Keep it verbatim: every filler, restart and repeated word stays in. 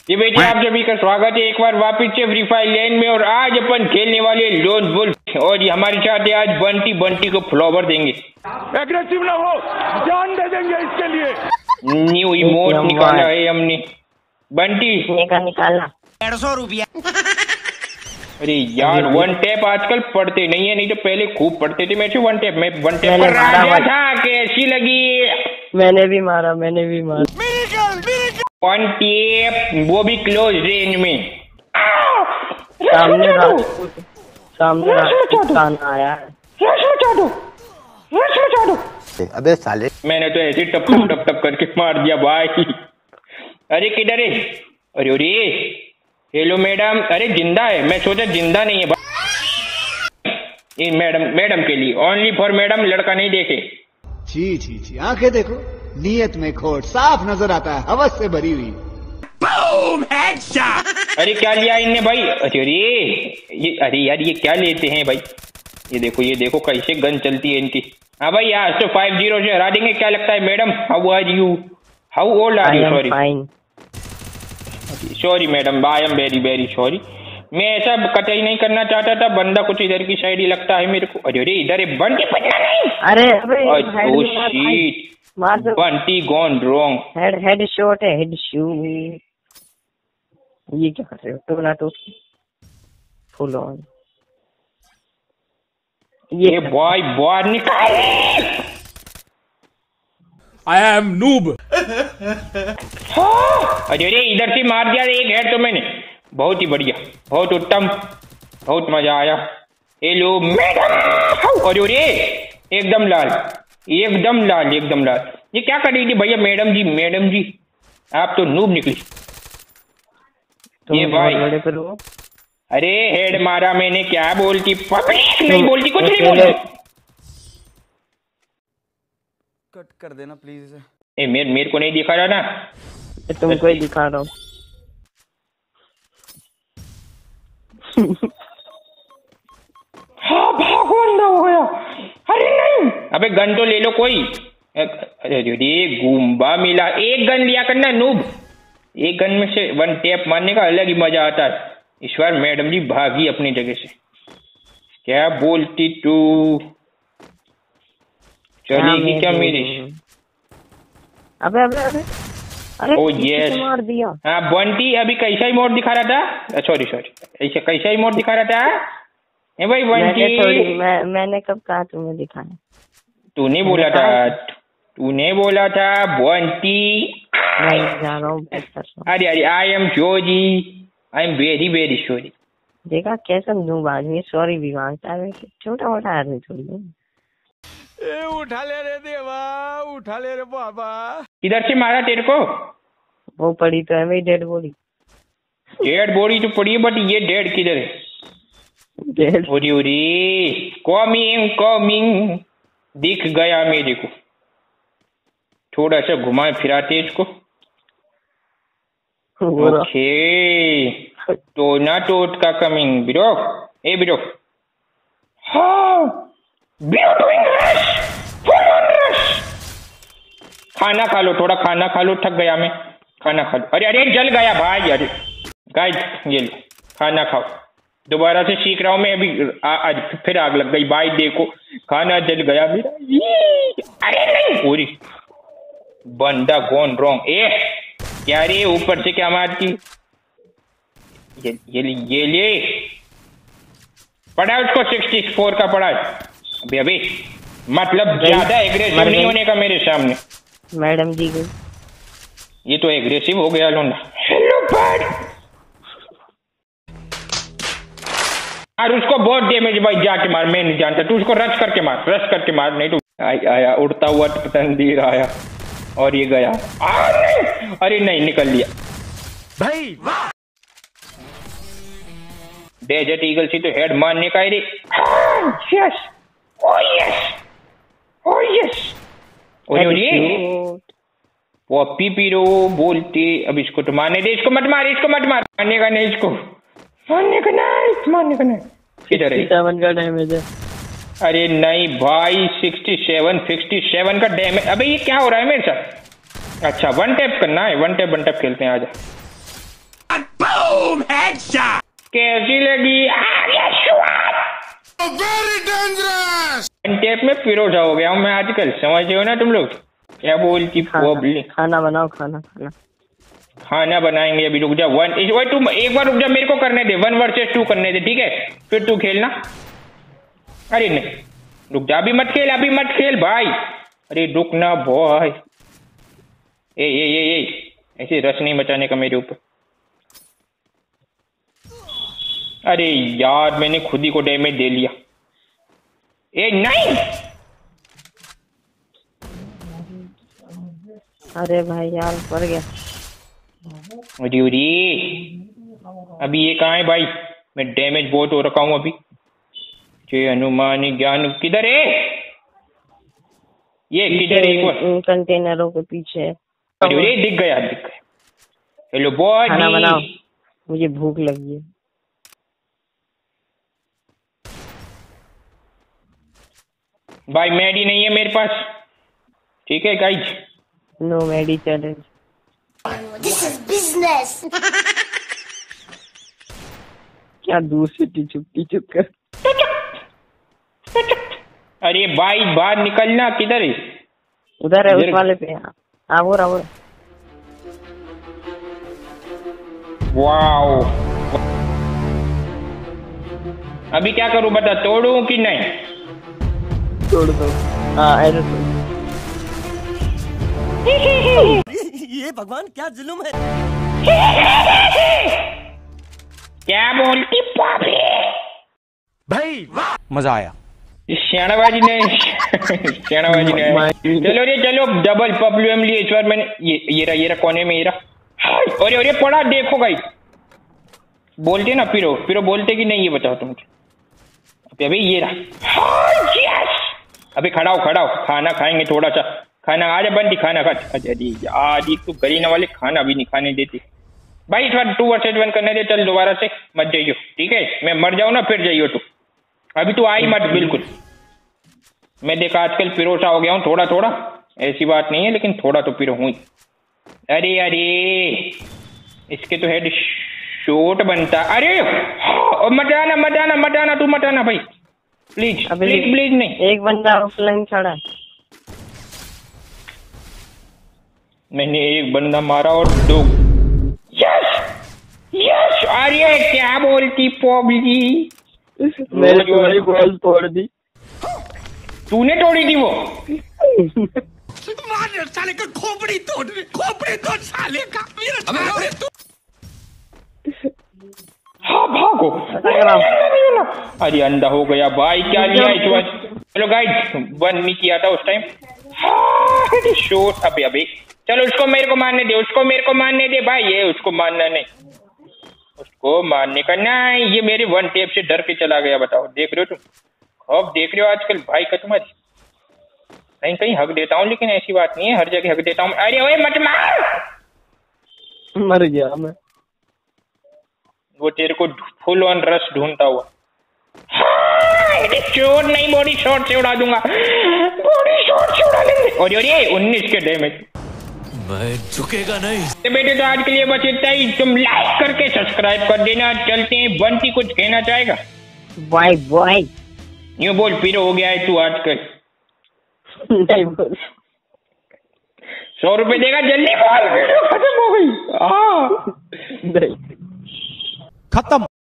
ये बेटे आप सभी का स्वागत है एक बार वापिस से फ्री फायर लैंड में। और आज अपन खेलने वाले लोन वुल्फ और ये हमारे साथ है आज बंटी। बंटी को फ्लावर देंगे। एग्रेसिव ना हो, जान दे देंगे इसके लिए। न्यू इमोट निकाला है हमने। बंटी निकाला डेढ़ सौ रुपया। अरे यार वन टैप आजकल पढ़ते नहीं है, नहीं तो पहले खूब पढ़ते थे। मैं वन टैप में वन टैप पर रहा था। कैसी लगी? मैंने भी मारा मैंने भी मारा वन टैप, वो भी क्लोज रेंज में। सामने राजपूत सामने राजपूत आया है। अबे साले, मैंने तो ऐसे टप टप टप टप करके मार दिया भाई। अरे किधर है? अरे अरे हेलो मैडम। अरे जिंदा है, मैं सोचा जिंदा नहीं है भाई। ये मैडम मैडम के लिए, ओनली फॉर मैडम, लड़का नहीं देखे। छी छी छी, आंखें देखो, नीयत में खोट साफ नजर आता है, हवस से भरी हुई। अरे क्या लिया इनने भाई? अरे अरे ये अरे यार ये क्या लेते हैं भाई? ये देखो ये देखो कैसे गन चलती है इनकी। हाँ भाई आज तो फाइव जीरो से हरा देंगे। क्या लगता है madam? How are you? How old are you? Sorry sorry madam, I am very very sorry. मैं ऐसा कतई नहीं करना चाहता था। बंदा कुछ इधर की साइड ही लगता है मेरे को। अरे अरे इधर है बंटी, पता नहीं। अरे oh shit, Bunty gone wrong. Head head shot है, हेड शूट। ये क्या कर रहे हो? टोना टोक फुल ऑन। ये बॉय बॉय निकाल। I am noob. अरे अरे इधर से मार दिया एक हेड तो मैंने। बहुत ही बढ़िया, बहुत उत्तम, बहुत मजा आया। Hello madam. अरे अरे एकदम लाल, एकदम लाल, एकदम लाल। ये क्या कर रही थी भैया? मैडम जी मैडम जी आप तो नूब निकली। ये भाई बड़े पर हो। अरे हेड मारा मैंने। क्या बोलती? पब्लिक नहीं बोलती, कुछ नहीं बोलती। कट कर देना प्लीज। ए मेरे मेरे को नहीं दिखा रहा ना? तुमको ही दिखा रहा हूँ। हाँ भागो, अंधा हो गया। अरे नहीं, अबे गन तो ले लो कोई। अरे अरे गुम्बा मिला। एक गन लिया करना नूब। एक गन में से वन टैप मारने का अलग ही मजा आता है। इस बार मैडम जी भागी अपनी जगह से। क्या बोलती तू? चलेगी क्या मेरी? अबे अबे अबे अरे ओ यस, मार दिया। हाँ बंटी अभी कैसा ही मोड दिखा रहा था। सॉरी सॉरी, ऐसा कैसा ही मोड दिखा रहा था? ए भाई बंटी, मैंने, मैं, मैंने कब कहा तुम्हें दिखाया? तूने बोला था, तूने बोला था बंटी। मैं जा रहा हूँ। अरे अरे I am sorry, I am very very sorry. देखा कैसा नूब आदमी, सॉरी भी मांगता है। छोटा मोटा आदमी थोड़ी है। ए उठा ले रे देवा, उठा ले रे बाबा। किधर से मारा तेरे को? वो पड़ी तो है मेरी डेड बॉडी। डेड बॉडी तो पड़ी है, बट ये डेड किधर है? डेड ओरी ओरी, कमिंग कमिंग, दिख गया मेरे को। थोड़ा सा घुमाए फिराते इसको। ओके तो ना टोट का कमिंग ब्रो। ए ब्रो, हाँ खाना खा लो, थोड़ा खाना खा लो। थक गया मैं, खाना खा लो। अरे अरे जल गया भाई। अरे गाइस ये लो खाना खाओ। दोबारा से सीख रहा हूँ मैं अभी। आज फिर आग लग गई भाई, देखो खाना जल गया मेरा। अरे नहीं पूरी बंदा गॉन रॉन्ग। ए क्या रे ऊपर से क्या मारती? ये ये ले, ये ले पड़ा उसको। सिक्सटी फोर का पड़ा अभी अभी। मतलब ज्यादा एग्रेसिव नहीं होने का मेरे सामने। मैडम जी गई। ये तो एग्रेसिव हो गया लोना। Hello bird. और उसको बहुत डैमेज भाई, जाके मार। मैं नहीं जानता, तू उसको रश करके मार, रश करके मार। नहीं तो आया, आया उड़ता हुआ तंदीर आया और ये गया। आ, नहीं। अरे नहीं निकल लिया भाई। डेजर्ट ईगल से तो हेड मारने का है रे। Yes oh yes oh yes. Poppy पीरो बोलते। अब इसको तो मारने दे। इसको मत मार, इसको मत मार। मारने का नहीं, इसको मारने का नहीं, मारने का नहीं। किधर है? सेवन का डैमेज है। अरे नहीं भाई, सिक्सटी सेवन सिक्सटी सेवन का डैमेज। अबे ये क्या हो रहा है मेरे साथ? अच्छा वन टैप करना है। वन टैप वन टैप खेलते हैं, आजा। कैसी लगी? टेप में पिरोजा हो गया हूँ मैं आजकल, समझते हो ना तुम लोग? क्या बोलती खाना, खाना बनाओ, खाना खाना खाना बनाएंगे अभी। रुक जा, वन इस भाई तू एक बार रुक जा, मेरे को करने दे, वन वर्सेस टू करने दे, ठीक है? फिर तू खेलना। अरे नहीं रुक जा, अभी मत खेल, अभी मत खेल भाई। अरे रुक ना भाई, ए ए ए ए ऐसे रस नहीं बचाने का मेरे ऊपर। अरे यार मैंने खुद ही को डैमेज दे लिया। ए नहीं, अरे भाई यार पड़ गया। अरे अरे अभी ये कहाँ है भाई? मैं डैमेज बहुत हो रखा हूँ अभी। जय हनुमान ज्ञान, किधर है ये? किधर है? एक बार कंटेनरों के पीछे। अरे अरे दिख गया, दिख गया। हेलो बॉय, खाना बनाओ, मुझे भूख लगी है। भाई मैडी नहीं है मेरे पास, ठीक है guys? No Maddy challenge. This is business. क्या दूर से टिचुक टिचुक कर। अरे भाई बाहर निकलना, किधर है? उधर है, उस वाले पे। आओ आओ। वाओ, अभी क्या करूं बता, तोड़ूं कि नहीं? तोड़ दो। हाँ ऐसे तोड़। ये भगवान क्या जुल्म है। क्या बोलती पापी भाई मजा आया। श्याणाबाजी नहीं, श्याणाबाजी नहीं। चलो रे चलो, डबल पपलू एम लिए इस बार मैंने। ये ये रहा, ये रहा कोने में, ये रहा। अरे अरे पड़ा, देखो गाइस। बोलते ना पिरो, पिरो बोलते कि नहीं ये बताओ तुम? अभी अभी ये रहा। यस, अभी खड़ा हो, खड़ा हो, खाना खाएंगे थोड़ा सा। खाना आज बंदी, खाना खा। अरे यार एक तो गरीना वाले खाना भी नहीं खाने देते भाई। इस बार टू वर्सेज वन करने दे, चल दोबारा से मत जाइयो, ठीक है? मैं मर जाऊं ना फिर जाइयो तू, अभी तो आई मत बिल्कुल। मैं देखा आजकल पिरोसा हो गया हूँ थोड़ा थोड़ा, ऐसी बात नहीं है, लेकिन थोड़ा तो पिरो हूँ। अरे अरे इसके तो हेड शॉट बनता। अरे मटाना मटाना मटाना, तू मटाना भाई प्लीज प्लीज प्लीज। नहीं, एक बंदा ऑफलाइन खड़ा है। मैंने एक बंदा मारा और दो। Yes yes. अरे क्या बोलती पोबली, मेरे तुम्हारी बॉल तोड़ दी। तूने तोड़ी थी वो? मार साले का खोपड़ी तोड़, खोपड़ी तोड़ साले का। मेरा हाँ भागो। अरे अंधा हो गया भाई, क्या लिया इस बार? चलो गाइस, वन नहीं किया था उस टाइम। शोट अभी अभी। चलो उसको मेरे को मारने दे, उसको मेरे को मारने दे भाई। ये उसको मारना नहीं, उसको मारने का नहीं। ये मेरे वन टेप से डर के चला गया। बताओ, देख रहे हो तुम? खौफ देख रहे हो आजकल भाई का तुम्हारी? कहीं कहीं हक देता हूँ, लेकिन ऐसी बात नहीं है, हर जगह हक देता हूँ। अरे ओए मत मार। मर गया मैं। वो तेरे को फुल ऑन रश ढूंढता हुआ। शॉट नहीं, बॉडी शॉट से उड़ा दूंगा, बॉडी शॉट से उड़ा लेंगे। और ये उन्नीस के डैमेज। मैं झुकेगा नहीं। तो बेटे तो आज के लिए बस इतना ही। तुम लाइक करके सब्सक्राइब कर देना। चलते हैं, बंटी कुछ कहना चाहेगा? Bye bye. यूं बोल, पीरो हो गया है तू आजकल। नहीं बोल। सौ रुपए देगा, जल्दी बोल, वीडियो खत्म हो गई। हाँ नहीं खत्म।